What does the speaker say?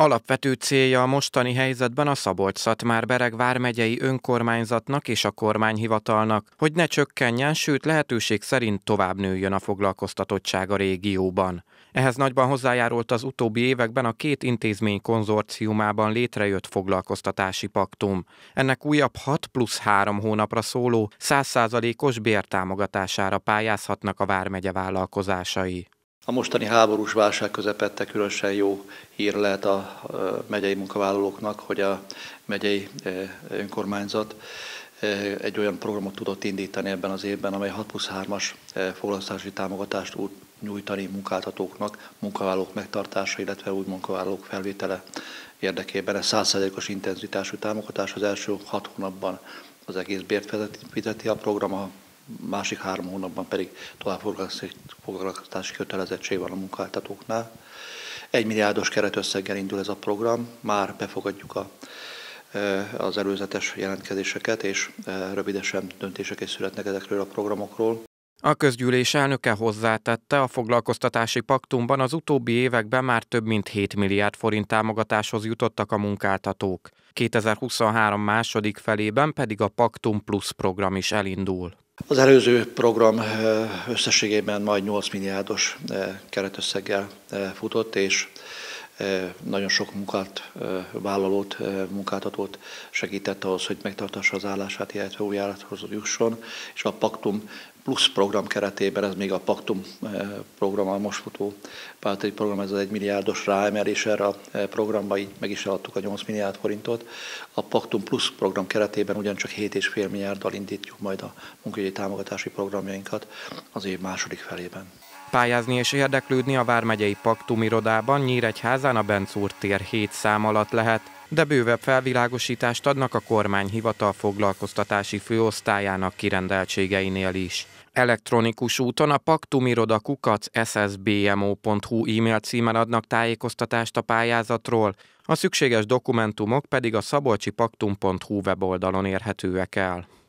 Alapvető célja a mostani helyzetben a Szabolcs-Szatmár-Bereg vármegyei önkormányzatnak és a kormányhivatalnak, hogy ne csökkenjen, sőt lehetőség szerint tovább nőjön a foglalkoztatottság a régióban. Ehhez nagyban hozzájárult az utóbbi években a két intézmény konzorciumában létrejött foglalkoztatási paktum. Ennek újabb 6+3 hónapra szóló 100%-os bértámogatására pályázhatnak a vármegye vállalkozásai. A mostani háborús válság közepette különösen jó hír lehet a megyei munkavállalóknak, hogy a megyei önkormányzat egy olyan programot tudott indítani ebben az évben, amely 6+3-as foglalkoztatási támogatást tud nyújtani munkáltatóknak, munkavállalók megtartása, illetve új munkavállalók felvétele érdekében. Ez 100%-os intenzitású támogatás, az első 6 hónapban az egész bért fizeti a program, a másik 3 hónapban pedig továbbfoglalkoztatási kötelezettség van a munkáltatóknál. 1 milliárdos keretösszeggel indul ez a program, már befogadjuk az előzetes jelentkezéseket, és rövidesen döntések is születnek ezekről a programokról. A közgyűlés elnöke hozzátette, a foglalkoztatási paktumban az utóbbi években már több mint 7 milliárd forint támogatáshoz jutottak a munkáltatók. 2023 második felében pedig a Paktum Plus program is elindul. Az előző program összességében majd 8 milliárdos keretösszeggel futott, és nagyon sok vállalót, munkáltatót segített ahhoz, hogy megtartassa az állását, illetve új állathoz jusson, és a Paktum Plus program keretében, ez még a Paktum program, a most futó pártai program, ez az 1 milliárdos ráemelés erre a programba, így meg is adtuk a 8 milliárd forintot. A Paktum Plus program keretében ugyancsak 7,5 milliárddal indítjuk majd a munkaügyi támogatási programjainkat az év második felében. Pályázni és érdeklődni a vármegyei Paktum irodában Nyíregyházán a Benczúr tér 7 szám alatt lehet, de bővebb felvilágosítást adnak a kormányhivatal foglalkoztatási főosztályának kirendeltségeinél is. Elektronikus úton a paktumiroda@sszbmo.hu e-mail címen adnak tájékoztatást a pályázatról, a szükséges dokumentumok pedig a szabolcsipaktum.hu weboldalon érhetőek el.